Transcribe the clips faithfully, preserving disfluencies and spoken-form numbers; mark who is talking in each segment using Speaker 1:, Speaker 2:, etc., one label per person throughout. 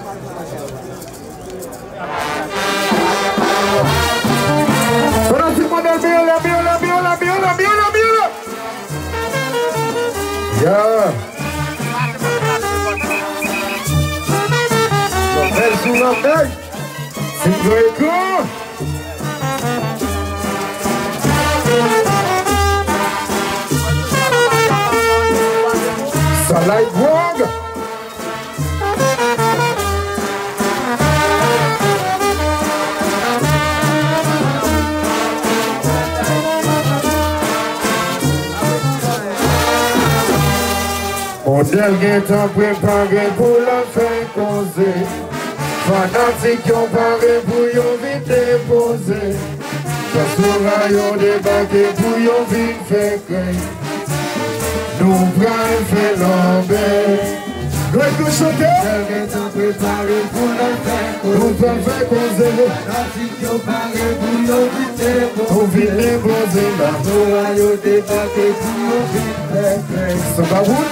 Speaker 1: Ahora sí pone el viola, viola, viola, viola, viola, viola. Ya. Los versos, los versos. Cinco y cuatro. Salai Wong. Modèle qui est préparé pour la faire causer. Fanatique qui ont paré pour yon vite déposer. Parce yon débarqué pour yon vite faire craindre. Nous prenons fait l'envers. Greg nous chanter. Modèle qui est préparé pour la faire causer. Nous prenons faire causer. Fanatique qui ont paré pour yon vite déposer. Pour vite déposer. Parce yon débarqué pour yon vite faire craindre. Ça va où?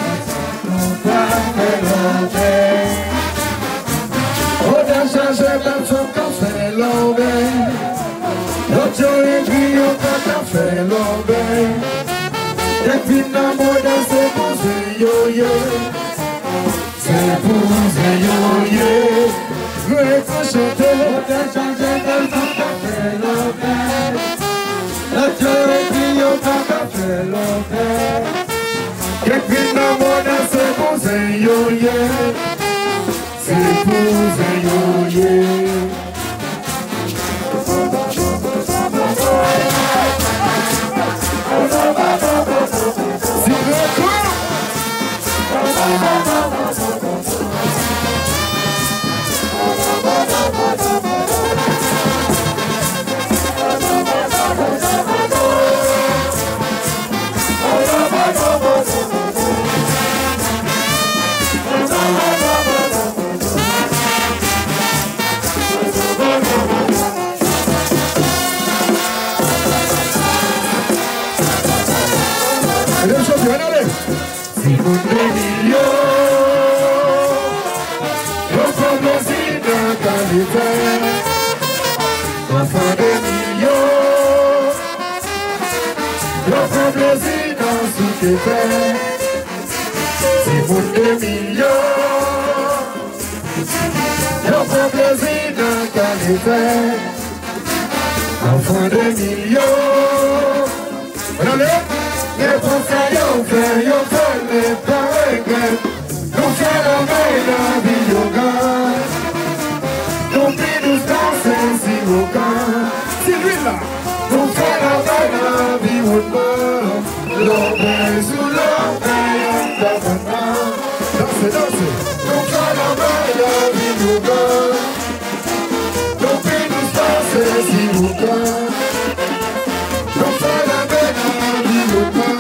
Speaker 1: On a changé même son café l'envers. L'autre jour et puis on a café l'envers. Depuis la mode c'est pour se yo-yo. C'est pour se yo-yo. Je vais te chanter. On a changé même son café l'envers. L'autre jour et puis on a café l'envers. Depuis la mode c'est pour se yo-yo. C'est pour se yo-yo. Si le quoi? Si vous millions, nous sommes les d'un qualité. Enfants de millions, nous sommes les dans sous tes pères. Si vous deux millions, nous sommes les d'un qualité. Enfants de millions, allez. Les conseils ont fait, ils ont fait les pareils. Nous faisons la veille la vie au gars. Nous pris nous danser si au gars. C'est lui là. Nous faisons la veille la vie au gars. L'obé sous l'obé, on t'a maintenant. Dansez, dansez. Nous faisons la veille la vie au gars. Nous pris nous danser si au gars. Nous faisons la veille la vie au gars.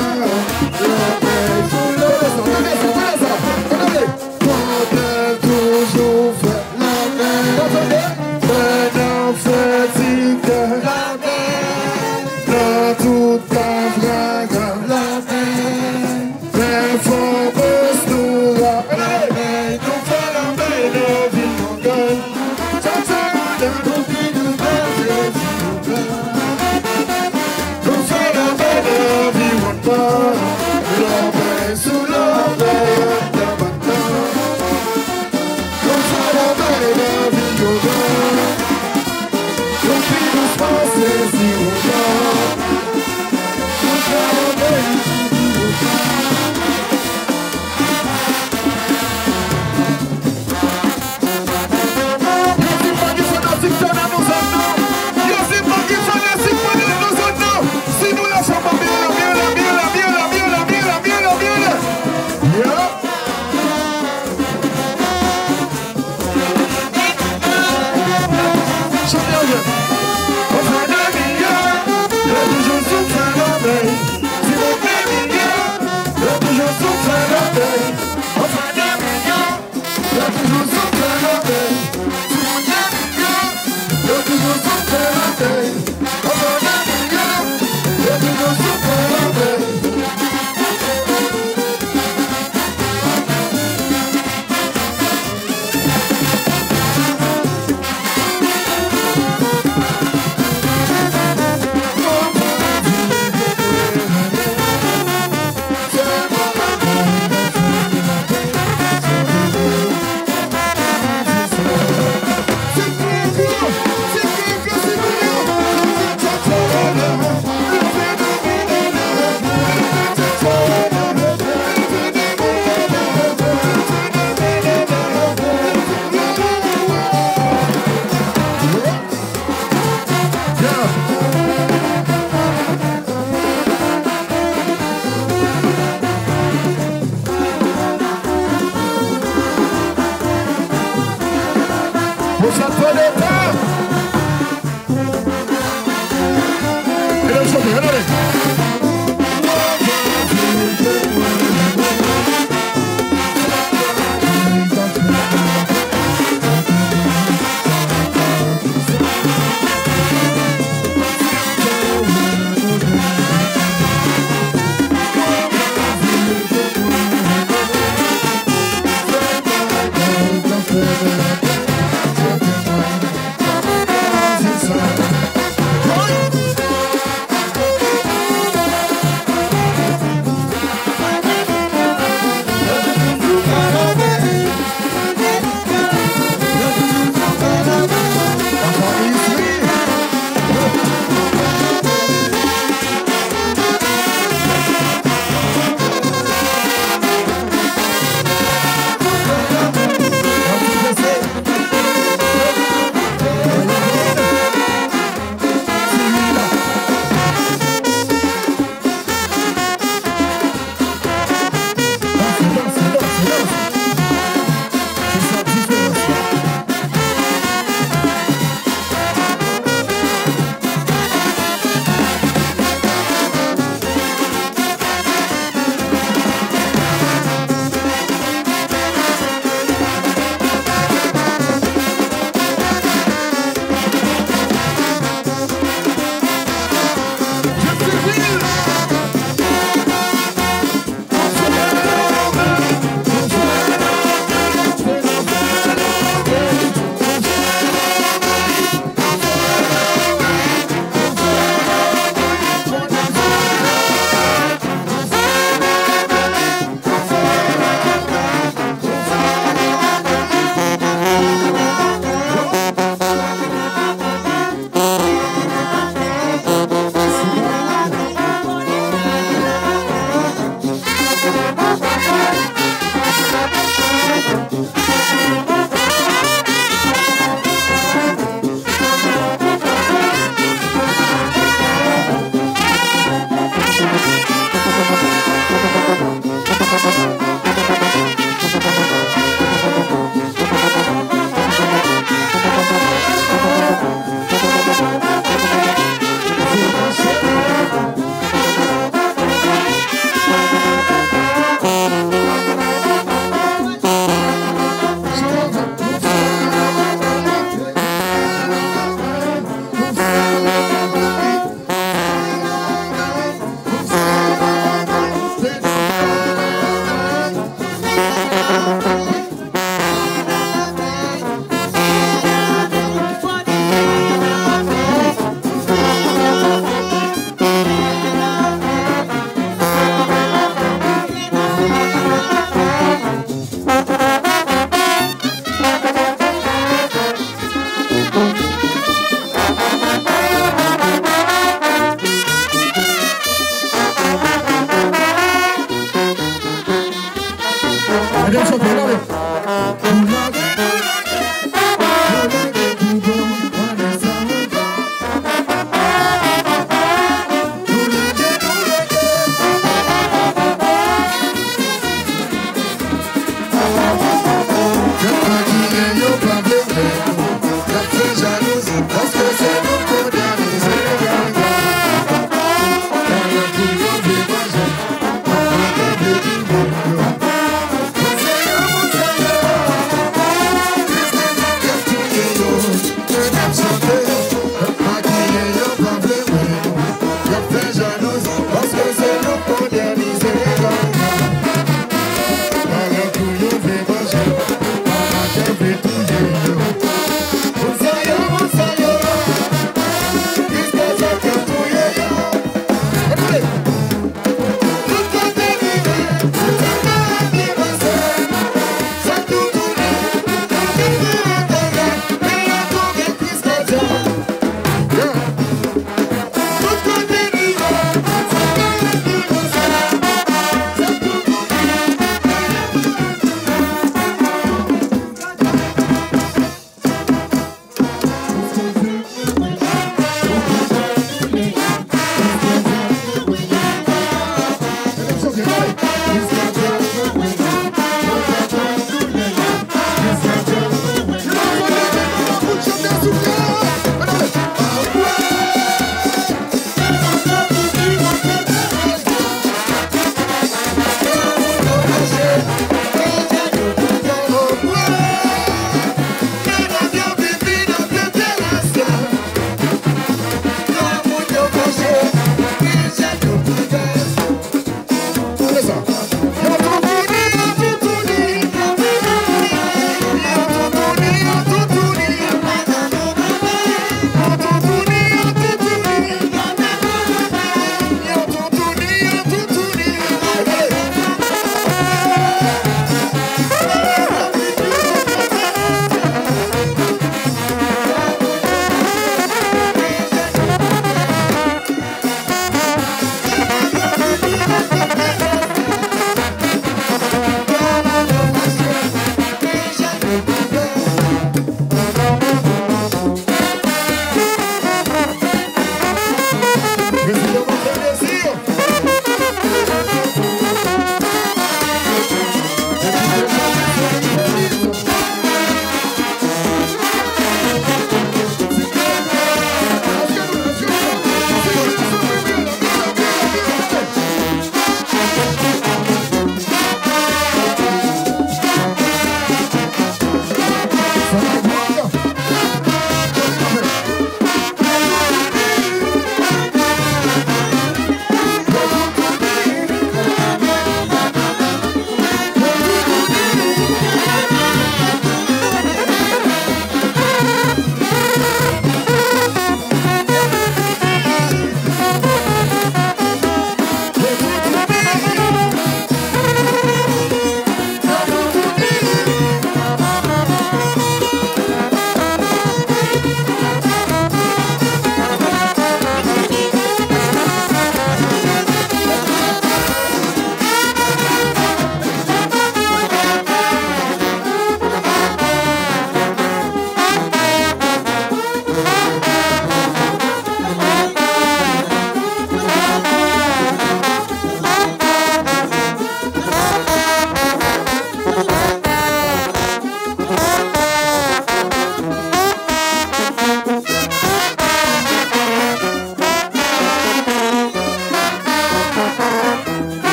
Speaker 1: Champion, Pour ça, pour l'état. Et là, je suis regardez.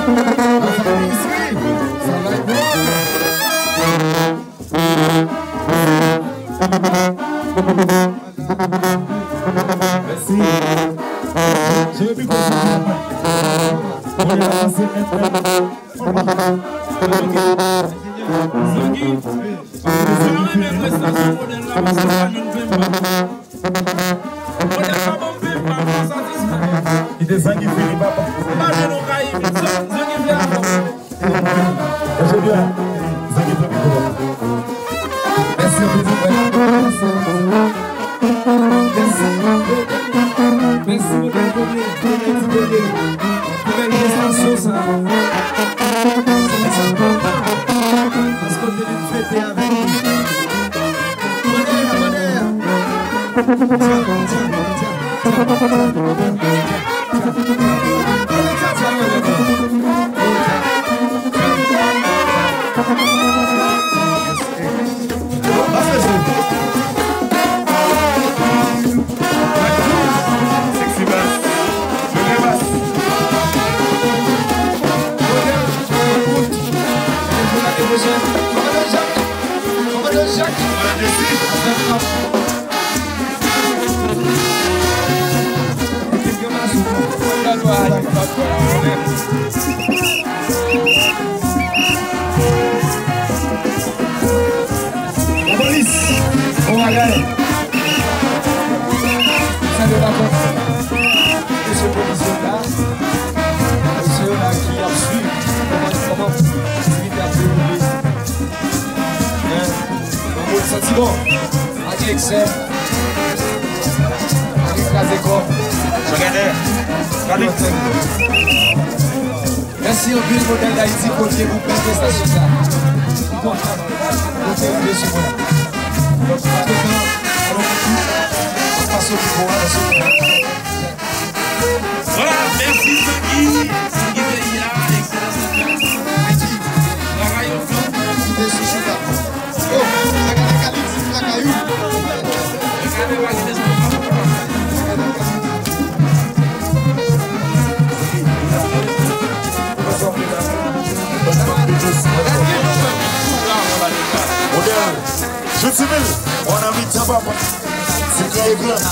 Speaker 1: Merci. Je veux plus qu'on se on est là, c'est maintenant. Il est sang qui finit, papa. Je viens. Merci, merci. Merci beaucoup. Nouvelle prestation, ça. Parce qu'on devait fêter avec nous. Bonheur, bonheur. Tiens, tiens, tiens. On va gagner. Ça ne va pas. Monsieur le commissionnaire, monsieur là qui a su comment l'activité a déroulé. Un bon sentiment. Avec excès. Avec la décor. Merci au but modèle d'Haïti pour que vous preniez cette station. Pour que vous sur moi. Donc, maintenant, on passe au pouvoir.
Speaker 2: Voilà, merci Tanguy. Tanguy Veilla, excellence de Haïti. La rayon fond.
Speaker 3: Oh, regardez Calixte, la caillou.
Speaker 2: Regardez la caillou.
Speaker 3: Je suis belle, on a mis ta papa. C'est clair et blanc.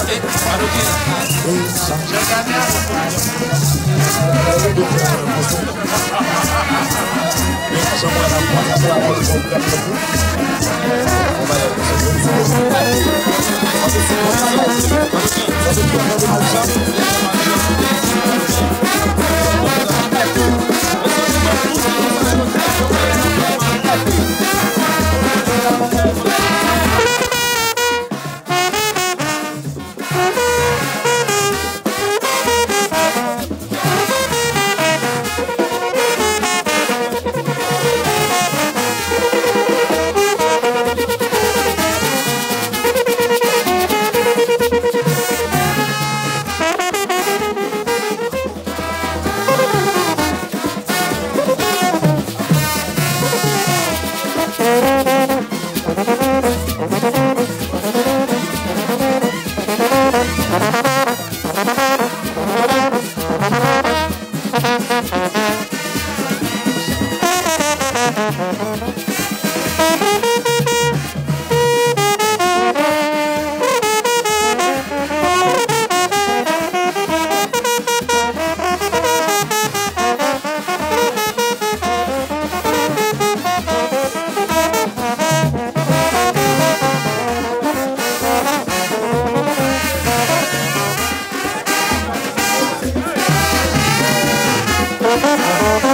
Speaker 1: Thank you.